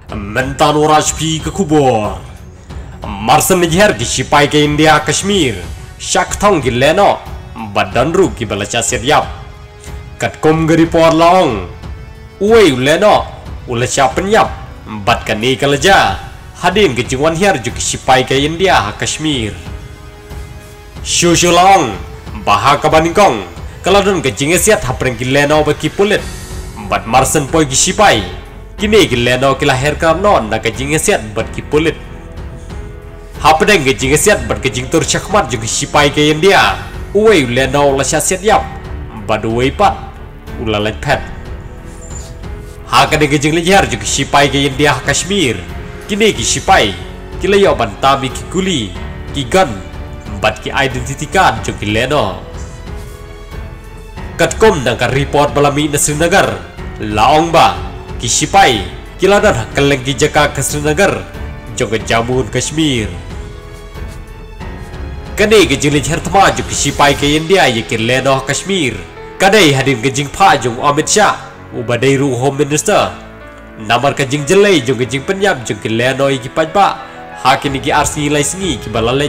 mentan Rajpi ke kubur marsan nijher ki sipai ke India Kashmir shak thong ki leno badan ru ki balacha seryap kat kom gari por long uwe leno ulacha penyap bat kani kalaja hadin ke jingwan her ju ki sipai ke India Kashmir long baha kabaningkong kaladon ke jingesiat hapreng ki leno baki pulit bat marsan poi ki sipai kini ki leno ki lahir karnon na ke jingesiat bat ki pulit hapdeng ke jingesiat bat ke jingtur chakmat ju ki sipai ke India uwe leno lasha setyap bat uwe pat ulalet pet hakade ke jinglihar ju ki sipai ke India Kashmir kini ki sipai ki layo bantami ki guli ki gun bat ki identity card jo ki leno katkom nang ka report balami na Srinagar laong ba ki sipai ki ladan hakaleng ki jaka ke Srinagar jo ke Jammu Kashmir kane ke jili hertma jo ki sipai ke India ye ki leno Kashmir kadai hadin ke jing pha jo Amit Shah ubadai ru home minister namar ke jing jelai jo ke jing penyap jo ki leno ki pajba hakini ki RC laisngi ki balalej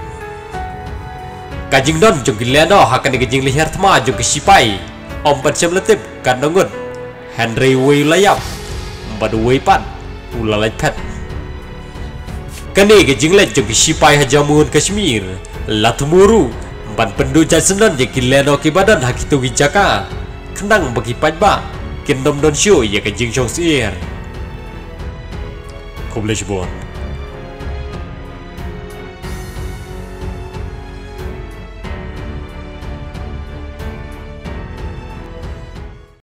kajing don jo ki leno hakani ke jing lihar thma jo ki sipai om pancem latip kanongut Henry Wilayap badu weipan ulalaj pet kane ke jing let jo ki sipai ha Jammu Kashmir latmuru ban pendu jasenon je ki leno ki badan hakitu ki jaka khnang bagi pajba kindom don show ye ke jing chong sir Kubleshbor